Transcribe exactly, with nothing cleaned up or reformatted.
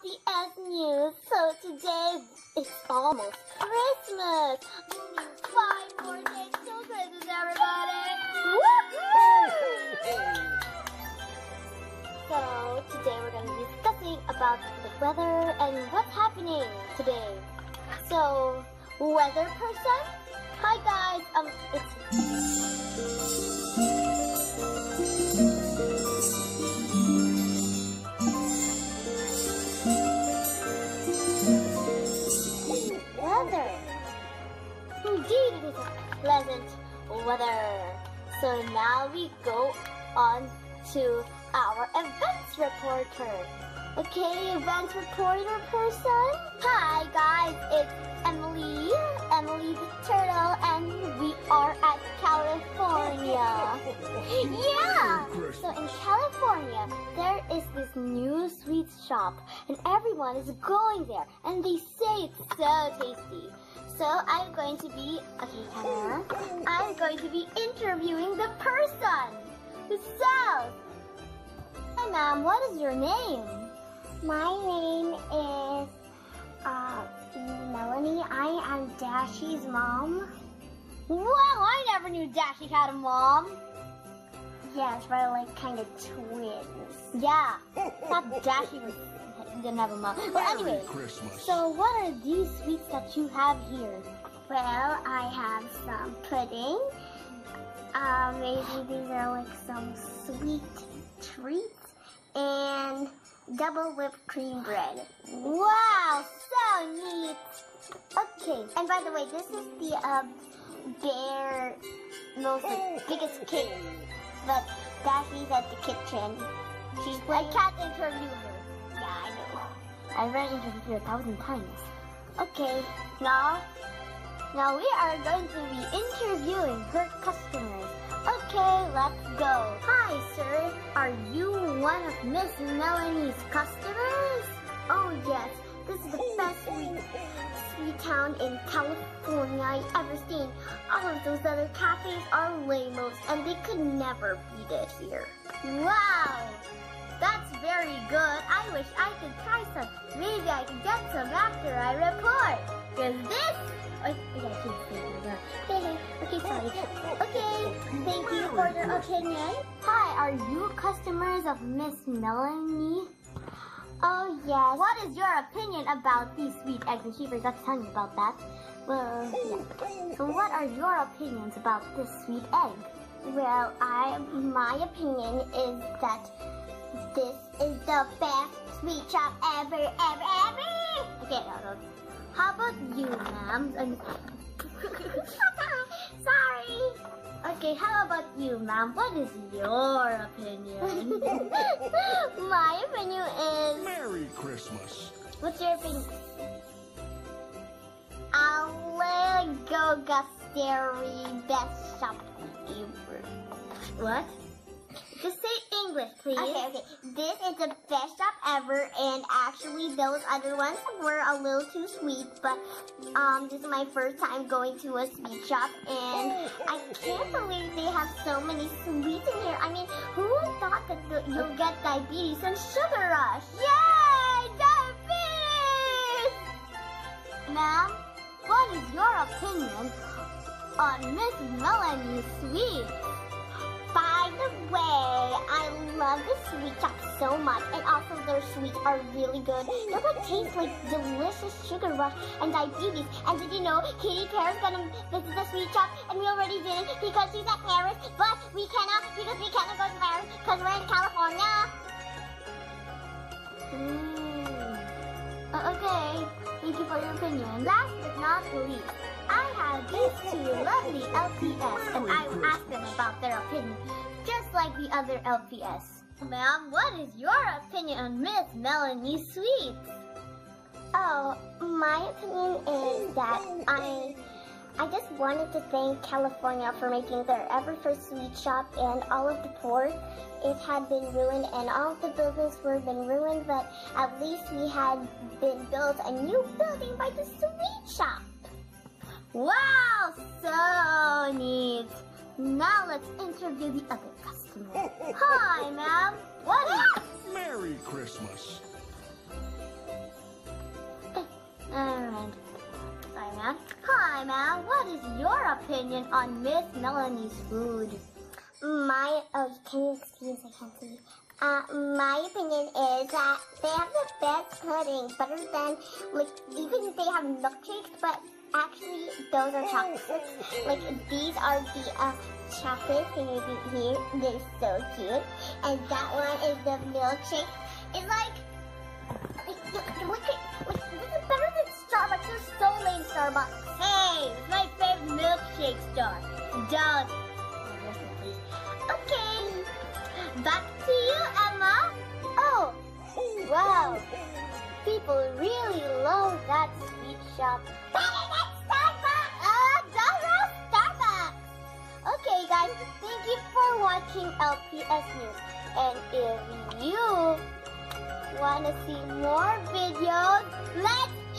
L P S News. So today it's almost Christmas. Only five more days till Christmas, everybody. Woohoo! So today we're going to be discussing about the weather and what's happening today. So, weather person? Hi guys, um, it's... weather. Indeed, it is a pleasant weather. So now we go on to our events reporter. Okay, events reporter person. Hi guys, it's Emily, Emily the Turtle, and we are at California. Yeah! So in California, there is this new sweet shop, and everyone is going there, and they say it's so tasty. So I'm going to be, okay, camera, I'm going to be interviewing the person who sells. Hi ma'am, what is your name? My name is uh, Melanie. I am Dashy's mom. Wow, I never knew Dashy had a mom. Yes, we're like kind of twins. Yeah, thought Dashy was, didn't have a mom. But anyway, so what are these sweets that you have here? Well, I have some pudding. Uh, maybe these are like some sweet treats. And double whipped cream bread. Wow, so neat. Okay, and by the way, this is the uh, bear most like, biggest cake. But Dashy's at the kitchen. She's I can't interview her. Yeah, I know. I've already interviewed her a thousand times. Okay, now, now we are going to be interviewing her customers. Okay, let's go. Hi, sir. Are you one of Miss Melanie's customers? Oh, yes. This is the best sweet, sweet town in California I've ever seen. All of those other cafes are lame-os, and they could never beat it here. Wow. That's very good. I wish I could try some. Maybe I could get some after I report. Cause this... Oh, yeah, I can't say that. Okay, okay, sorry. Okay, thank you for your opinion. Hi, are you customers of Miss Melanie? Oh, yes. What is your opinion about these sweet eggs? And she forgot to tell me about that. Well, yeah. So what are your opinions about this sweet egg? Well, I, my opinion is that this is the best sweet shop ever, ever, ever. Okay, no, no. How about you, ma'am? Sorry. Okay, how about you, ma'am? What is your opinion? My opinion is... Merry Christmas. What's your opinion? Allego Gusteri best shop ever. What? Just say English, please. Okay, okay. This is the best shop ever, and actually those other ones were a little too sweet, but um, this is my first time going to a sweet shop, and I can't believe they have so many sweets in here. I mean, who would thought that the, you'll get diabetes and sugar rush? Yay! Diabetes! Ma'am, what is your opinion on Miss Melanie's sweets? By the way, I love the sweet shop so much, and also their sweets are really good. They would taste like delicious sugar rush and diabetes. And did you know Katy Perry's gonna visit the sweet shop, and we already did it because she's at Paris, but we cannot because we cannot go to Paris because we're in California. Mm. Uh, okay, thank you for your opinion. Last but not least, I have these two lovely L P S, and I will ask them about their opinion, just like the other L P S. Ma'am, what is your opinion on Miss Melanie's sweets? Oh, my opinion is that I, I just wanted to thank California for making their ever first sweet shop, and all of the poor, it had been ruined, and all of the buildings were been ruined, but at least we had been built a new building by the sweet shop. Wow, so neat. Now let's interview the other customer. Hi, ma'am. What is... Merry Christmas. Emma, what is your opinion on Miss Melanie's food? My, oh, can you excuse, I can't see. Uh, my opinion is that they have the best pudding, better than, like, even they have milkshakes, but actually those are chocolates. Like, these are the uh, chocolates, can you see here? They're so cute. And that one is the milkshake. It's like, like, look, look, at- like, this is better than Starbucks. You're so lame, Starbucks. Hey, it's my favorite milkshake star. Dog. Okay. Back to you, Emma. Oh, Wow. People really love that sweet shop. better than Starbucks. Ah, that's Starbucks. Okay, guys, thank you for watching L P S News. And if you want to see more videos, let's